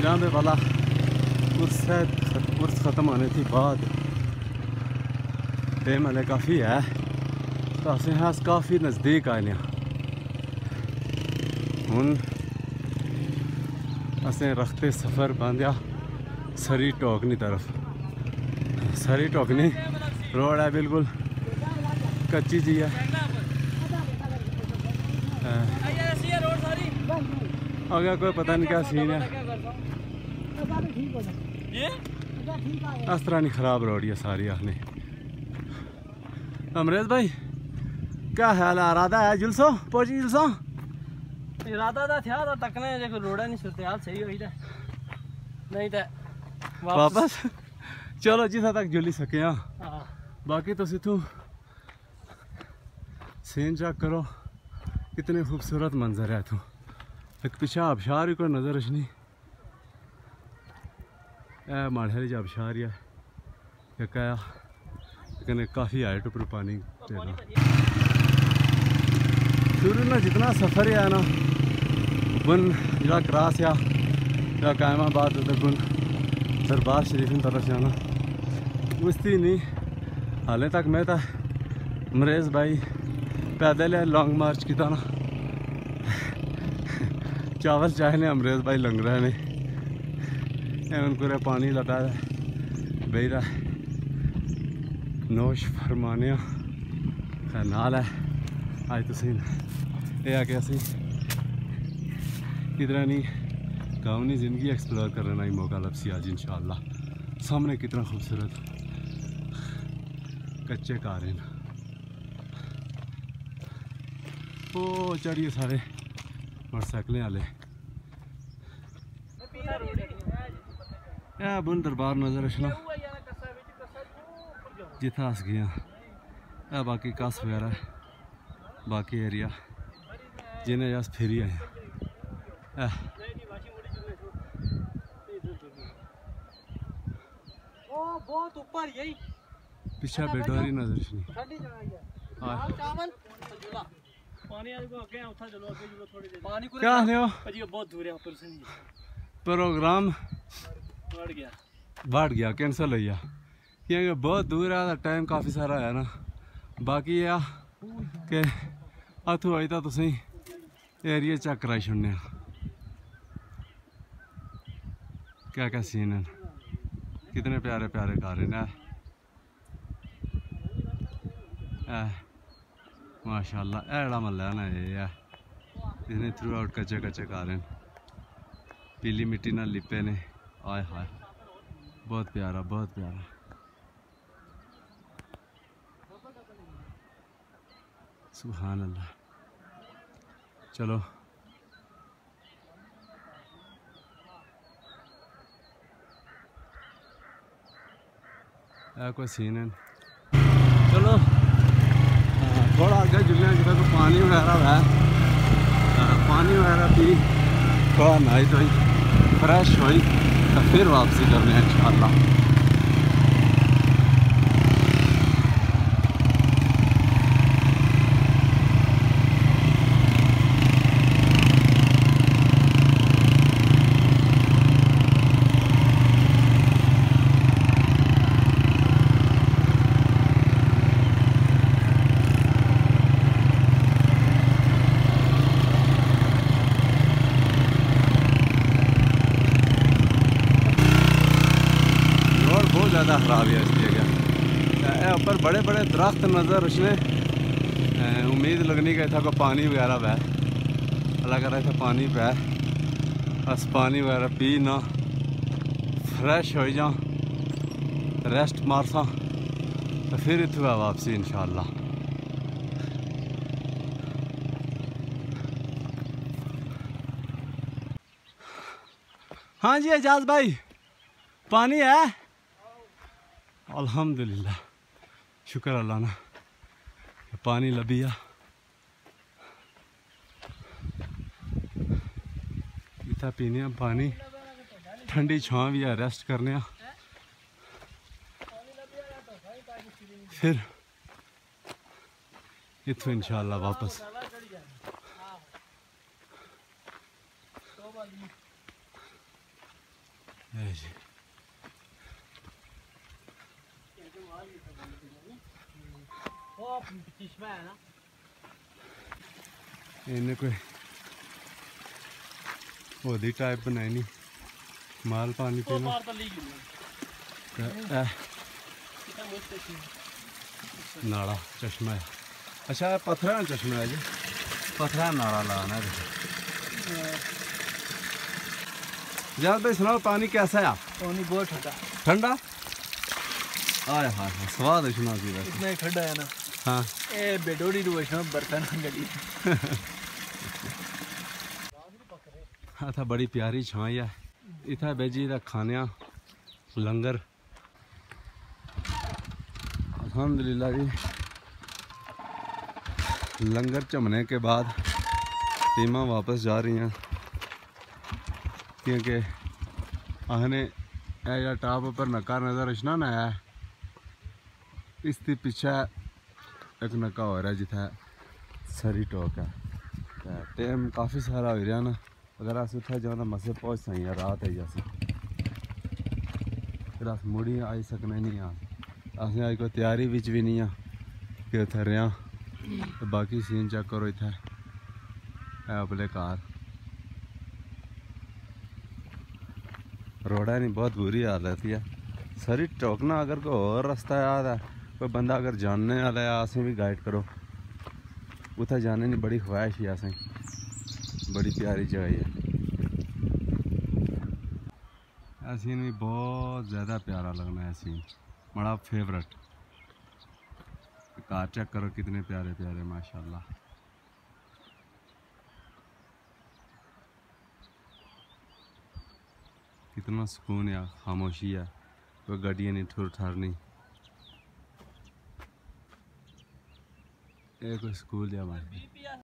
जाने वाला उर्स ख़त्म होने की बाद टाइम हले काफ़ी है तो असें अस काफ़ी नज़दीक आए हुन असें रखते सफ़र बांधिया सरी टोकनी तरफ। सरी टोकनी रोड है बिल्कुल कच्ची जी है। आगे कोई पता नहीं क्या सीन है, इस तरह नहीं ख़राब रोड है सारी आखने। अमरेज भाई क्या ख्याल है, इरादा है जुलसो पहुंची जुलसो? इरादा तो था तो तकने जे कोई रोड़ा नहीं सूरत हाल सही हुई नहीं तो वापस चलो जिस तक जुली सके। हाँ बाकी तो इतू सीन चेक करो कितने खूबसूरत मंजर है। तू एक पिछा आबशार ही कोई नज़र नहीं, माड़े जो आबशार है एक आया लेकिन काफ़ी हाइट ऊपर पानी देना। शुरू में जितना सफ़र है ना बुन जरा क्रॉस या कायमाबाद उधर बुन दरबार शरीफ की तरफ जाना उसती नहीं। हाले तक मैं तो अमरेज भाई पैदल है लॉन्ग मार्च की ना चावल चाहे ने अमरेज भाई लंग रहे ने उनको पानी लगा बह रहा नोश फरमाने नाल है। अज तुम ये आ कि असी किधर नहीं गाँवनी ज़िंदगी एक्सप्लोर करने का मौका लपसी आज इंशाअल्लाह। सामने कितना खूबसूरत कच्चे घर हैं। ओ चढ़िए सारे मोटरसाइकिलें वाले बुन दरबार नज़र रखना जिथे अस गए। बाकी कस वगैरह बाकी एरिया जिन्हें अस फिरी आए। पिछा बेडोरी नजर नहीं क्या बहुत दूर है प्रोग्राम बढ़ गया कैंसल हो गया क्योंकि बहुत दूर है टाइम काफ़ी सारा है ना। बाकी यह कि अथू आई तो तुम एरिया चेक कराई छोड़ने क्या क्या सीन है। कितने प्यारे प्यारे घर हैं माशाल्लाह। एड़ा महल्ला ना ये है इसने थ्रू आउट कच्चे कच्चे घर हैं पीली मिट्टी ना लिपे ने। आय हाय बहुत प्यारा बहुत प्यारा। सुभान अल्लाह। चलो कोई सीन है। चलो थोड़ा आगे जुलने जितना तो पानी वगैरह है पानी वगैरह पी थोड़ा नहाई धोई फ्रेश हुई तो फिर वापसी करने हैं इंशाअल्लाह। ज़्यादा ख़राब है इसलिए क्या ऊपर बड़े बड़े दरख्त नज़र उसने उम्मीद लगनी गई था को पानी वगैरह बह अल्लाह कर रहा था पानी बह बस पानी वगैरह पी ना फ्रेश हो जा रेस्ट मार सा तो फिर इतना वापसी इंशाअल्लाह। हाँ जी एजाज भाई पानी है अल्हम्दुलिल्लाह शुक्र अल्लाह ना पानी लभिया। इतना पीने पानी ठंडी छां भी है रेस्ट करने फिर इतों इंशाअल्लाह वापस। है जी। वो चश्मा है ना, इन्हें कोई होदी टाइप बनाई नहीं, माल पानी वो पीना। बाहर तो ली गई नाला चश्मा है। अच्छा पत्थर चश्मा है जी, पत्थर नाला लाना है। जान भाई सुनाओ पानी कैसा है? पानी बहुत ठंडा, ठंडा। आय हाय हाय स्वाद है सुना जी वैसे। इतना ही ठंडा है ना। हाँ ए बेडोड़ी रोशना बर्तन गली हाँ था बड़ी प्यारी छाई है इतना बेजी दा खाने लंगर अल्हम्दुलिल्लाह जी। लंगर चमने के बाद टीमां वापस जा रही हैं क्योंकि आहने या टाप पर नक्का नज़र रचना ना है। इसके पीछे एक नक्का हो रहा है जिथे सरी टोक है। टाइम काफ़ी सारा हो रहा ना, अगर अस उत्थे जाना मसे पहुँच सही रात है जैसे फिर अस मुड़ी आई सकने नहीं हाँ। असें अज कोई तैयारी बिच भी नहीं कि उत्थे रेहा। तो बाकी सीन चेक करो इत्थे अपने कार रोड़ा नहीं बहुत बुरी हालत है। सरी टोकना अगर कोई और रास्ता याद है कोई बंदा अगर जानने वाला है असें भी गाइड करो। उत्थे जाने की बड़ी ख्वाहिश है असें, बड़ी प्यारी जगह है। यह सीन भी बहुत ज़्यादा प्यारा लगना है सीन, बड़ा फेवरेट। कार चेक करो कितने प्यारे प्यारे माशाल्लाह। कितना सुकून है, खामोशी है, कोई गाड़ियाँ नहीं ठुर ठार नहीं। ये कोई स्कूल है हमारे।